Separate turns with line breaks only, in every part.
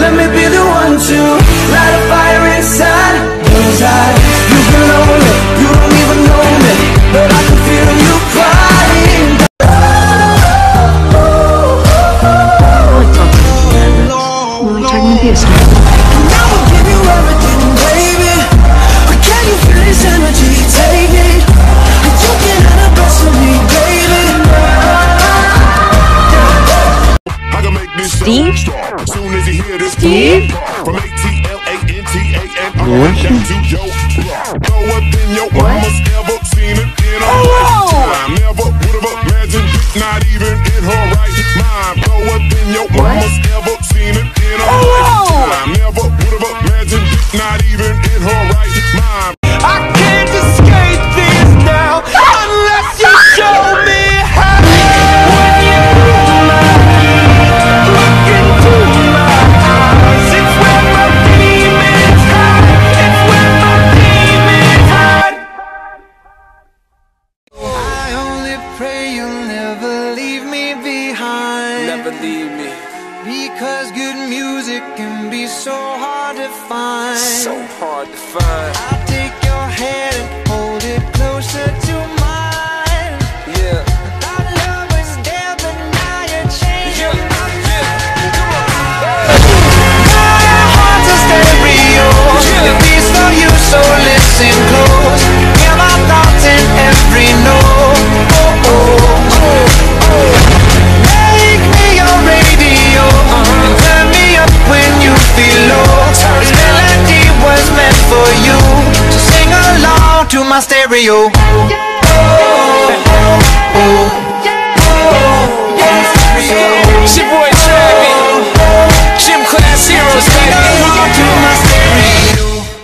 let me be the one to light a fire inside those eyes. You've been lonely, you don't even know me, but I can feel you crying. Now I'll give you everything, baby. But can you feel this energy? Take it. You can have the best of me, baby.
I can make this
Steve?
as soon as you hear this
Steve?
from ATLANTA and down to your lower than your mama's ever seen it in a lifetime. Never would have imagined it, not even in her right mind. Lower than your mama's ever seen it in a lifetime. Never would have imagined it, not even in her right mind.
I can't escape this now unless you show me how. When you look into my eyes, it's where my demons hide. It's where my demons hide. I only pray you'll never leave me behind.
Never leave me.
Because good music can be so hard to find.
So hard to find.
I'll take your hand and hold it closer to mine.
Yeah.
Our love was there, but now you're changing my mind. My heart's a stereo. It beats for you, so listen close. Hear my thoughts in every note. Oh, oh, oh, oh. Make me your radio. Turn me up when you feel low. This melody was meant for you, so sing along to my stereo.
It's your boy Travis. Gym Class Heroes,
Sing
baby.
along to my stereo.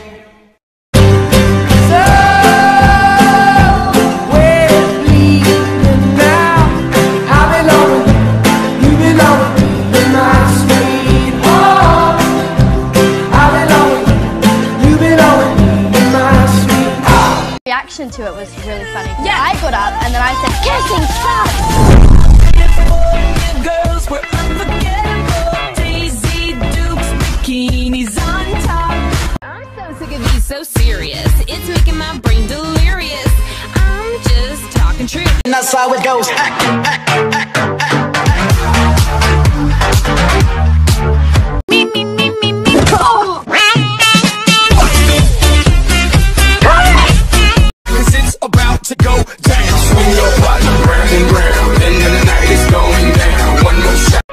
Reaction to it was really funny. Yeah, I got up and then I said, "Kissing sucks."
Girls were unforgettable. Daisy Dukes, bikinis on top. I'm so sick of you, so serious. It's making my brain delirious. I'm just talking truth.
And that's how it goes.
Cause it's about to go down. Swing your body round and round, and then the night is going down. One more shot.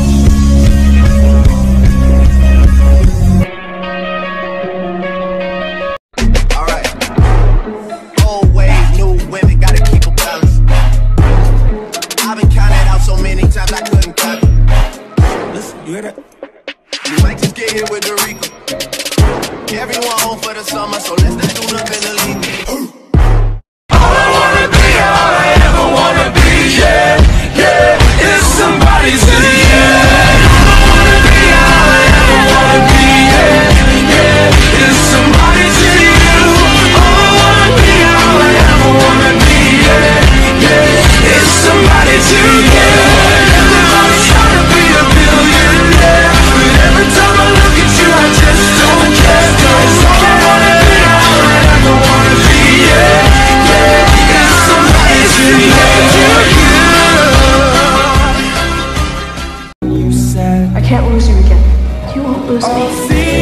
Alright. Old wave, new women, gotta keep a balance. I've been counted out so many times I couldn't count it. Listen, you hear that? You might just get hit with the Rico. Everyone home for the summer, so let's not do nothing illegal.
All I wanna be, all I ever wanna be, yeah, yeah, is somebody to the end. All I wanna be, all I ever wanna be, yeah, yeah, is somebody to you. All I wanna be, all I ever wanna be, yeah, yeah, is somebody to you. Everybody's trying to be a billionaire, but every time I look at you, I just don't care. 'Cause all I wanna be, all I ever wanna be, yeah, yeah, is somebody to you.
I can't lose you again. You won't lose me.